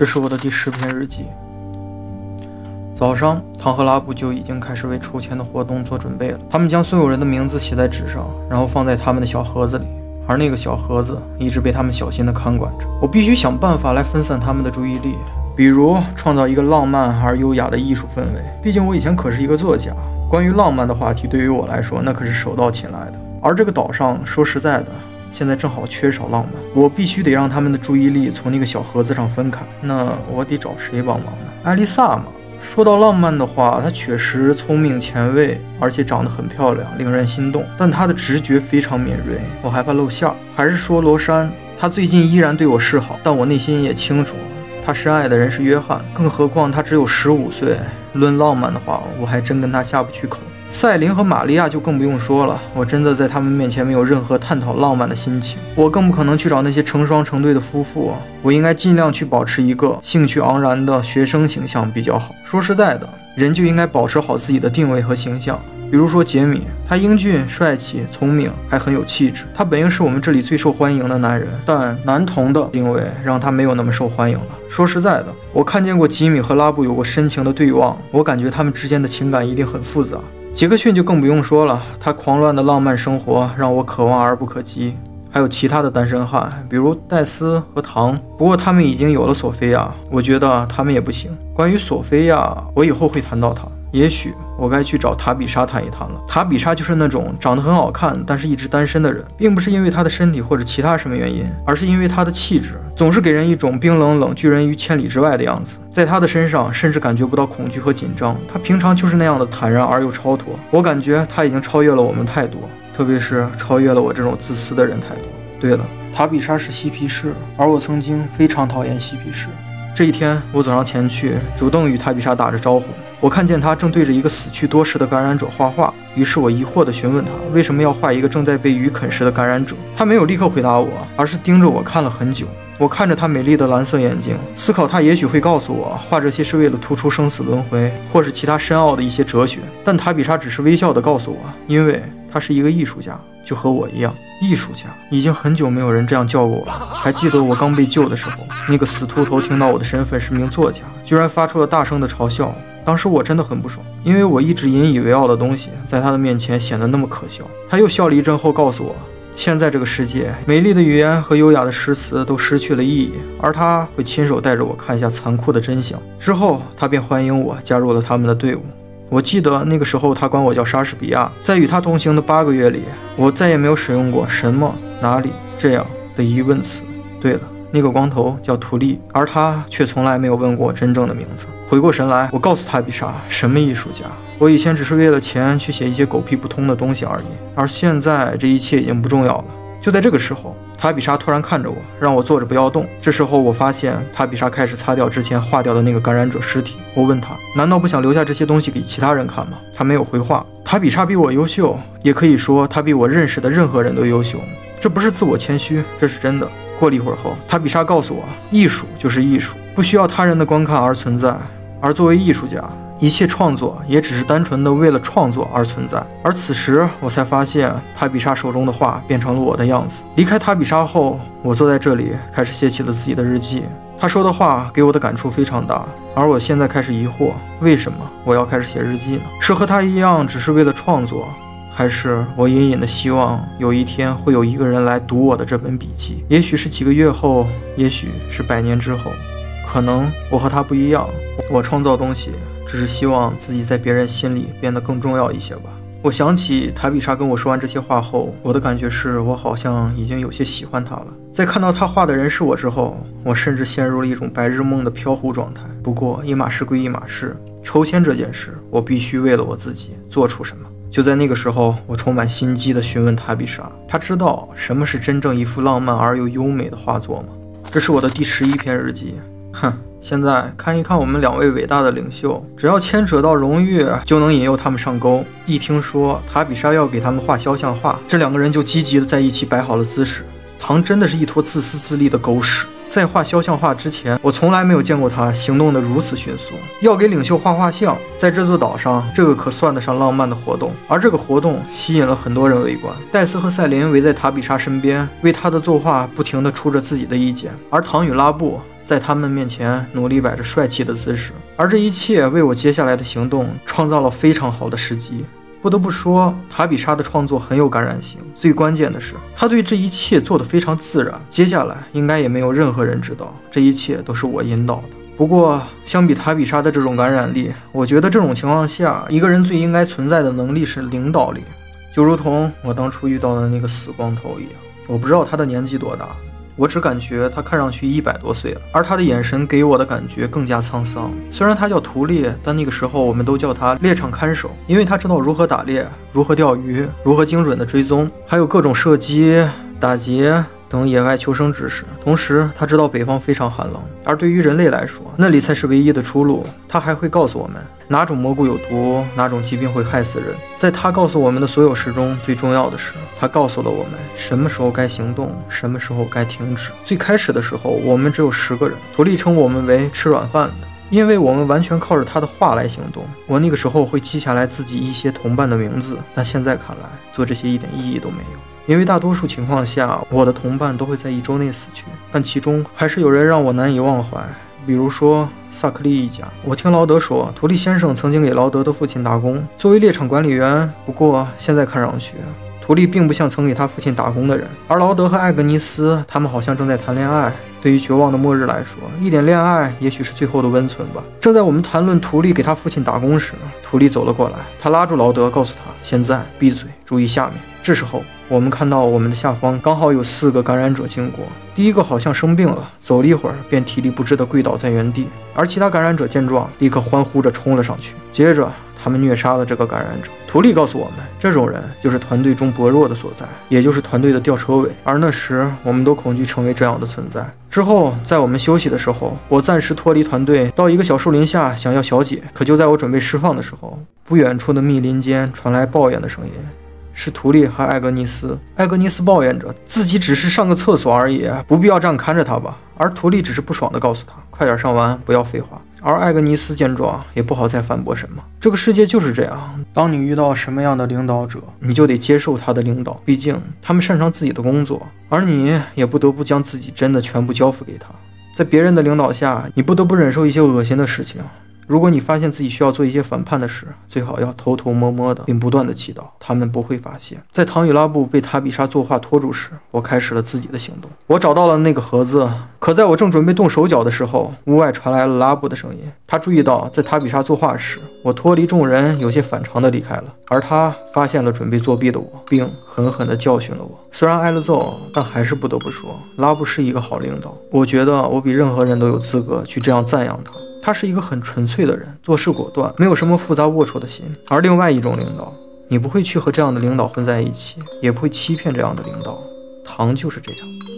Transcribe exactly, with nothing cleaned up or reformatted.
这是我的第十篇日记。早上，唐和拉布就已经开始为抽签的活动做准备了。他们将所有人的名字写在纸上，然后放在他们的小盒子里，而那个小盒子一直被他们小心地看管着。我必须想办法来分散他们的注意力，比如创造一个浪漫而优雅的艺术氛围。毕竟我以前可是一个作家，关于浪漫的话题对于我来说那可是手到擒来的。而这个岛上，说实在的，现在正好缺少浪漫，我必须得让他们的注意力从那个小盒子上分开。那我得找谁帮忙呢？艾丽萨嘛。说到浪漫的话，她确实聪明前卫，而且长得很漂亮，令人心动。但她的直觉非常敏锐，我害怕露馅儿。还是说罗珊，她最近依然对我示好，但我内心也清楚，她深爱的人是约翰。更何况他只有十五岁，论浪漫的话，我还真跟他下不去口。赛琳和玛利亚就更不用说了，我真的在他们面前没有任何探讨浪漫的心情。我更不可能去找那些成双成对的夫妇，我应该尽量去保持一个兴趣盎然的学生形象比较好。说实在的，人就应该保持好自己的定位和形象。比如说杰米，他英俊、帅气、聪明，还很有气质。他本应是我们这里最受欢迎的男人，但男童的定位让他没有那么受欢迎了。说实在的，我看见过吉米和拉布有过深情的对望，我感觉他们之间的情感一定很复杂。杰克逊就更不用说了，他狂乱的浪漫生活让我可望而不可及。还有其他的单身汉，比如戴斯和唐，不过他们已经有了索菲亚，我觉得他们也不行。关于索菲亚，我以后会谈到她。也许我该去找塔比莎谈一谈了。塔比莎就是那种长得很好看，但是一直单身的人，并不是因为她的身体或者其他什么原因，而是因为她的气质总是给人一种冰冷冷拒人于千里之外的样子。在她的身上甚至感觉不到恐惧和紧张，她平常就是那样的坦然而又超脱。我感觉她已经超越了我们太多，特别是超越了我这种自私的人太多。对了，塔比莎是嬉皮士，而我曾经非常讨厌嬉皮士。这一天，我走上前去，主动与塔比莎打着招呼。我看见他正对着一个死去多时的感染者画画，于是我疑惑地询问他为什么要画一个正在被鱼啃食的感染者。他没有立刻回答我，而是盯着我看了很久。我看着他美丽的蓝色眼睛，思考他也许会告诉我画这些是为了突出生死轮回，或是其他深奥的一些哲学。但塔比莎只是微笑地告诉我，因为他是一个艺术家，就和我一样。艺术家，已经很久没有人这样叫过我了。还记得我刚被救的时候，那个死秃头听到我的身份是名作家，居然发出了大声的嘲笑。当时我真的很不爽，因为我一直引以为傲的东西在他的面前显得那么可笑。他又笑了一阵后告诉我，现在这个世界，美丽的语言和优雅的诗词都失去了意义，而他会亲手带着我看一下残酷的真相。之后他便欢迎我加入了他们的队伍。我记得那个时候他管我叫莎士比亚。在与他同行的八个月里，我再也没有使用过什么、哪里这样的疑问词。对了，那个光头叫图利，而他却从来没有问过我真正的名字。回过神来，我告诉塔比莎，什么艺术家？我以前只是为了钱去写一些狗屁不通的东西而已，而现在这一切已经不重要了。就在这个时候，塔比莎突然看着我，让我坐着不要动。这时候我发现塔比莎开始擦掉之前化掉的那个感染者尸体。我问她，难道不想留下这些东西给其他人看吗？她没有回话。塔比莎比我优秀，也可以说她比我认识的任何人都优秀。这不是自我谦虚，这是真的。过了一会儿后，塔比莎告诉我，艺术就是艺术，不需要他人的观看而存在。而作为艺术家，一切创作也只是单纯的为了创作而存在。而此时我才发现，塔比莎手中的画变成了我的样子。离开塔比莎后，我坐在这里开始写起了自己的日记。她说的话给我的感触非常大，而我现在开始疑惑，为什么我要开始写日记呢？是和她一样只是为了创作，还是我隐隐的希望有一天会有一个人来读我的这本笔记？也许是几个月后，也许是百年之后，可能我和他不一样。我创造东西只是希望自己在别人心里变得更重要一些吧。我想起塔比莎跟我说完这些话后，我的感觉是我好像已经有些喜欢她了。在看到她画的人是我之后，我甚至陷入了一种白日梦的飘忽状态。不过一码事归一码事，抽签这件事，我必须为了我自己做出什么。就在那个时候，我充满心机地询问塔比莎，她知道什么是真正一幅浪漫而又优美的画作吗？这是我的第十一篇日记。哼，现在看一看我们两位伟大的领袖，只要牵扯到荣誉，就能引诱他们上钩。一听说塔比莎要给他们画肖像画，这两个人就积极地在一起摆好了姿势。唐真的是一坨自私自利的狗屎。在画肖像画之前，我从来没有见过他行动得如此迅速。要给领袖画画像，在这座岛上，这个可算得上浪漫的活动。而这个活动吸引了很多人围观。戴斯和赛琳围在塔比莎身边，为他的作画不停地出着自己的意见。而唐与拉布在他们面前努力摆着帅气的姿势，而这一切为我接下来的行动创造了非常好的时机。不得不说，塔比莎的创作很有感染性，最关键的是，他对这一切做得非常自然。接下来应该也没有任何人知道，这一切都是我引导的。不过，相比塔比莎的这种感染力，我觉得这种情况下，一个人最应该存在的能力是领导力，就如同我当初遇到的那个死光头一样。我不知道他的年纪多大，我只感觉他看上去一百多岁了，而他的眼神给我的感觉更加沧桑。虽然他叫图猎，但那个时候我们都叫他猎场看守，因为他知道如何打猎，如何钓鱼，如何精准的追踪，还有各种射击、打劫等野外求生知识。同时，他知道北方非常寒冷，而对于人类来说，那里才是唯一的出路。他还会告诉我们哪种蘑菇有毒，哪种疾病会害死人。在他告诉我们的所有事中，最重要的是，他告诉了我们什么时候该行动，什么时候该停止。最开始的时候，我们只有十个人，图利称我们为吃软饭的，因为我们完全靠着他的话来行动。我那个时候会记下来自己一些同伴的名字，但现在看来，做这些一点意义都没有。因为大多数情况下，我的同伴都会在一周内死去，但其中还是有人让我难以忘怀。比如说萨克利一家，我听劳德说，图利先生曾经给劳德的父亲打工，作为猎场管理员。不过现在看上去，图利并不像曾给他父亲打工的人，而劳德和艾格尼斯，他们好像正在谈恋爱。对于绝望的末日来说，一点恋爱也许是最后的温存吧。正在我们谈论图利给他父亲打工时，图利走了过来，他拉住劳德，告诉他现在闭嘴，注意下面。这时候我们看到我们的下方刚好有四个感染者经过，第一个好像生病了，走了一会儿便体力不支地跪倒在原地，而其他感染者见状立刻欢呼着冲了上去，接着他们虐杀了这个感染者。图利告诉我们，这种人就是团队中薄弱的所在，也就是团队的吊车尾，而那时我们都恐惧成为这样的存在。之后在我们休息的时候，我暂时脱离团队，到一个小树林下想要小解，可就在我准备释放的时候，不远处的密林间传来抱怨的声音，是图利和艾格尼斯。艾格尼斯抱怨着自己只是上个厕所而已，不必要这样看着他吧。而图利只是不爽地告诉他，快点上完，不要废话。而艾格尼斯见状也不好再反驳什么。这个世界就是这样，当你遇到什么样的领导者，你就得接受他的领导，毕竟他们擅长自己的工作，而你也不得不将自己真的全部交付给他。在别人的领导下，你不得不忍受一些恶心的事情。如果你发现自己需要做一些反叛的事，最好要偷偷摸摸的，并不断的祈祷他们不会发现。在唐与拉布被塔比莎作画拖住时，我开始了自己的行动。我找到了那个盒子，可在我正准备动手脚的时候，屋外传来了拉布的声音。他注意到在塔比莎作画时，我脱离众人，有些反常的离开了，而他发现了准备作弊的我，并狠狠地教训了我。虽然挨了揍，但还是不得不说，拉布是一个好领导。我觉得我比任何人都有资格去这样赞扬他。他是一个很纯粹的人，做事果断，没有什么复杂龌龊的心。而另外一种领导，你不会去和这样的领导混在一起，也不会欺骗这样的领导。唐就是这样。